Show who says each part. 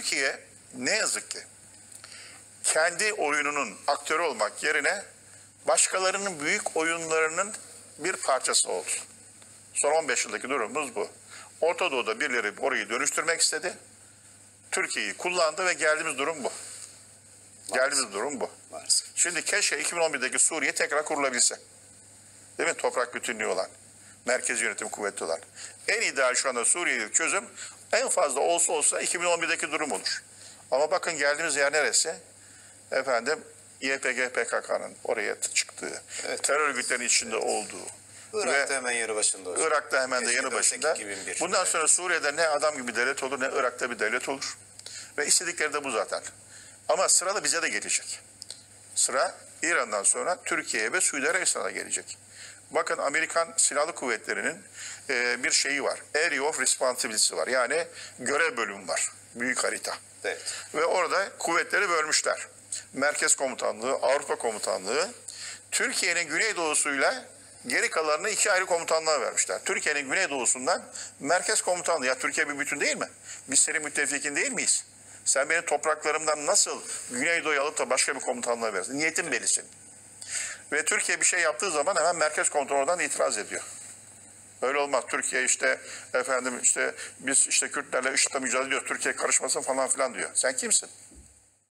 Speaker 1: Türkiye ne yazık ki kendi oyununun aktörü olmak yerine başkalarının büyük oyunlarının bir parçası oldu. Son 15 yıldaki durumumuz bu. Orta Doğu'da birileri orayı dönüştürmek istedi. Türkiye'yi kullandı ve geldiğimiz durum bu. Geldiğimiz durum bu.
Speaker 2: Maalesef.
Speaker 1: Şimdi keşke 2011'deki Suriye tekrar kurulabilse. Değil mi? Toprak bütünlüğü olan, merkezi yönetim kuvveti olan. En ideal şu anda Suriye'deki çözüm en fazla olsa 2011'deki durum olur. Ama bakın geldiğimiz yer neresi? Efendim YPG PKK'nın oraya çıktığı,
Speaker 2: Evet.
Speaker 1: terör örgütlerinin içinde olduğu.
Speaker 2: Irak'ta hemen yanı başında hocam.
Speaker 1: Irak'ta hemen de yanı başında.
Speaker 2: 2001.
Speaker 1: Bundan sonra Suriye'de ne adam gibi devlet olur ne Irak'ta bir devlet olur. Ve istedikleri de bu zaten. Ama sıra da bize de gelecek. Sıra İran'dan sonra Türkiye'ye ve Suudi Arabistan'a gelecek. Bakın Amerikan Silahlı Kuvvetleri'nin bir şeyi var. Area of Responsibility var. Yani görev bölümü var. Büyük harita.
Speaker 2: Evet.
Speaker 1: Ve orada kuvvetleri bölmüşler. Merkez Komutanlığı, Avrupa Komutanlığı, Türkiye'nin güneydoğusuyla geri kalanını iki ayrı komutanlığa vermişler. Türkiye'nin güneydoğusundan Merkez Komutanlığı. Ya Türkiye bir bütün değil mi? Biz senin müttefikin değil miyiz? Sen benim topraklarımdan nasıl Güneydoğu'yu alıp da başka bir komutanlığa verirsin? Niyetin bellisin. Ve Türkiye bir şey yaptığı zaman hemen Merkez Komutanı oradan itiraz ediyor. Öyle olmaz. Türkiye biz Kürtlerle IŞİD'le mücadele ediyoruz. Türkiye karışmasın falan filan diyor. Sen kimsin?